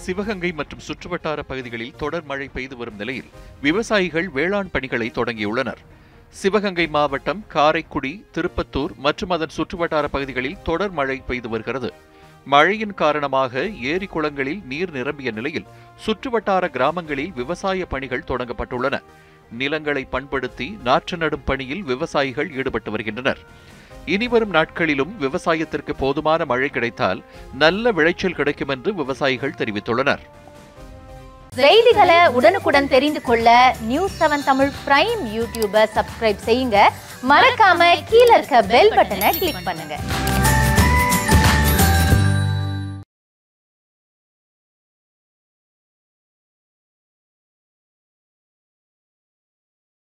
சிவகங்கை மற்றும் சுற்றுவட்டார பகுதிகளில் தொடர் மழை பெய்து வரும் நிலையில் விவசாயிகள் வேளாண் பணிகளை தொடங்கியுள்ளனர். சிவகங்கை மாவட்டம் காரைக்குடி, திருப்பத்தூர் மற்றும் அதன் சுற்றுவட்டார பகுதிகளில் தொடர் மழை பெய்து வருகிறது. மழையின் காரணமாக ஏரி குளங்களில் நீர் நிரம்பிய நிலையில் சுற்றுவட்டார கிராமங்களில் விவசாய பணிகள் தொடங்கப்பட்டுள்ளன. நிலங்களை பண்படுத்தி நாற்று நடும் பணியில் விவசாயிகள் ஈடுபட்டு வருகின்றனர். இனிவரும் நாட்களிலும் விவசாயத்திற்கு போதுமான மழை கிடைத்தால் நல்ல விளைச்சல் கிடைக்கும் என்று விவசாயிகள் தெரிவித்துள்ளனர். செய்திகளை உடனுக்குடன் தெரிந்து கொள்ள நியூஸ் 7 தமிழ் பிரைம் யூடியூபை சப்ஸ்கிரைப் செய்யுங்க. மறக்காம கீழ இருக்க பெல் பட்டனை கிளிக் பண்ணுங்க.